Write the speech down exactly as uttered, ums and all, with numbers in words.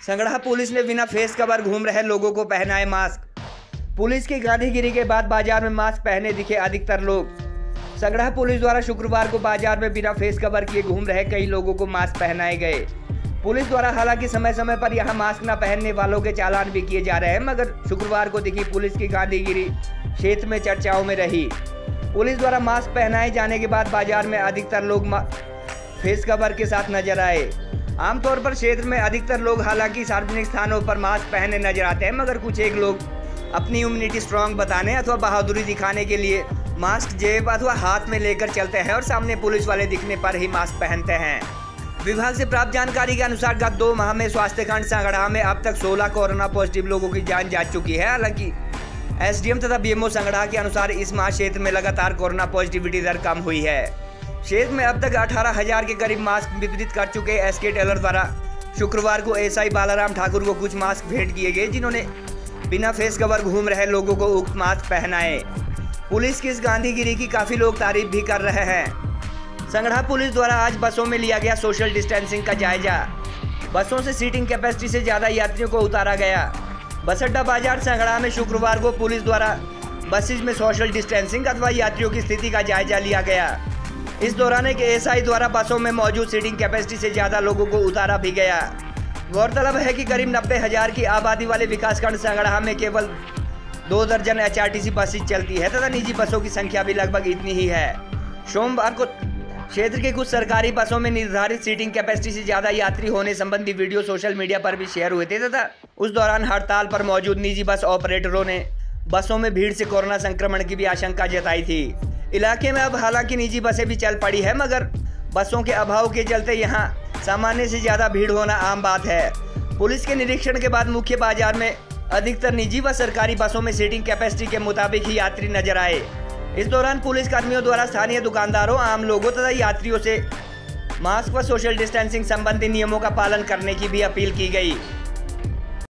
Sangra police ने बिना face cover घूम रहे लोगों को पहनाए मास्क। पुलिस की गांधीगिरी के बाद बाजार में मास्क पहने दिखे अधिकतर लोग। संगड़ा पुलिस द्वारा शुक्रवार को बाजार में बिना फेस कवर किए घूम रहे कई लोगों को मास्क पहनाए गए। पुलिस द्वारा हालांकि समय समय पर यहां मास्क न पहनने वालों के चालान भी किए जा रहे हैं, मगर शुक्रवार को दिखी पुलिस की गांधीगिरी क्षेत्र में चर्चाओं में रही। पुलिस द्वारा मास्क पहनाए जाने के बाद बाजार में अधिकतर लोग फेस कवर के साथ नजर आए। आमतौर पर क्षेत्र में अधिकतर लोग हालांकि सार्वजनिक स्थानों पर मास्क पहने नजर आते हैं, मगर कुछ एक लोग अपनी इम्यूनिटी स्ट्रांग बताने अथवा बहादुरी दिखाने के लिए मास्क जेब अथवा हाथ में लेकर चलते हैं और सामने पुलिस वाले दिखने पर ही मास्क पहनते हैं। विभाग से प्राप्त जानकारी के अनुसार गत दो माह में स्वास्थ्य खंड संगड़ा में अब तक सोलह कोरोना पॉजिटिव लोगों की जान जा चुकी है। हालांकि एसडीएम तथा बीएमओ संगड़ा के अनुसार इस माह क्षेत्र में लगातार कोरोना पॉजिटिविटी दर कम हुई है। क्षेत्र में अब तक अठारह हजार के करीब मास्क वितरित कर चुके एसके टेलर द्वारा शुक्रवार को एसआई बालाराम ठाकुर को कुछ मास्क भेंट किए गए, जिन्होंने बिना फेस कवर घूम रहे लोगों को उक्त मास्क पहनाए। पुलिस की इस गांधीगिरी की काफी लोग तारीफ भी कर रहे हैं। संगड़ा पुलिस द्वारा आज बसों में लिया गया सोशल डिस्टेंसिंग का जायजा। बसों से सीटिंग कैपेसिटी से ज्यादा यात्रियों को उतारा गया। बस अड्डा बाजार संगड़ा में शुक्रवार को पुलिस द्वारा बसेज में सोशल डिस्टेंसिंग अथवा यात्रियों की स्थिति का जायजा लिया गया। इस दौरान एक एएसआई द्वारा बसों में मौजूद सीटिंग कैपेसिटी से ज्यादा लोगों को उतारा भी गया। गौरतलब है कि करीब नब्बे हजार की आबादी वाले विकासखंड संगड़ा में केवल दो दर्जन एचआरटीसी बसेज चलती है तथा निजी बसों की संख्या भी लगभग इतनी ही है। सोमवार को क्षेत्र के कुछ सरकारी बसों में निर्धारित सीटिंग कैपेसिटी से ज्यादा यात्री होने संबंधी वीडियो सोशल मीडिया पर भी शेयर हुए थे तथा उस दौरान हड़ताल पर मौजूद निजी बस ऑपरेटरों ने बसों में भीड़ से कोरोना संक्रमण की भी आशंका जताई थी। इलाके में अब हालांकि निजी बसें भी चल पड़ी है, मगर बसों के अभाव के चलते यहां सामान्य से ज्यादा भीड़ होना आम बात है। पुलिस के निरीक्षण के बाद मुख्य बाजार में अधिकतर निजी व सरकारी बसों में सीटिंग कैपेसिटी के मुताबिक ही यात्री नजर आए। इस दौरान पुलिस कर्मियों द्वारा स्थानीय दुकानदारों, आम लोगों तथा यात्रियों से मास्क व सोशल डिस्टेंसिंग संबंधी नियमों का पालन करने की भी अपील की गई।